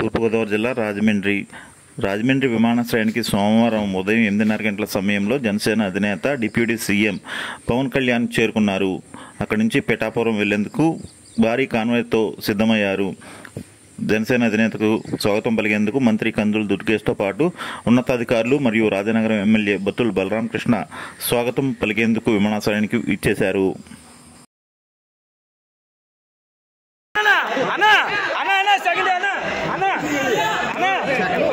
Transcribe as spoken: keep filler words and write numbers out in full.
తూర్పుగోదావరి జిల్లా రాజమండ్రి రాజమండ్రి విమానాశ్రయానికి సోమవారం ఉదయం ఎనిమిదిన్నర గంటల సమయంలో జనసేన అధినేత డిప్యూటీ సీఎం పవన్ కళ్యాణ్ చేరుకున్నారు. అక్కడి నుంచి పిఠాపురం వెళ్లేందుకు భారీ కాన్వాయ్తో సిద్ధమయ్యారు. జనసేన అధినేతకు స్వాగతం పలికేందుకు మంత్రి కందుల దుర్గేష్తో పాటు ఉన్నతాధికారులు మరియు రాజనగరం ఎమ్మెల్యే బత్తుల బలరామకృష్ణ స్వాగతం పలికేందుకు విమానాశ్రయానికి ఇచ్చేశారు. అన్నా అన్నా అన్నా సెకండ్ అన్నా అన్నా అన్నా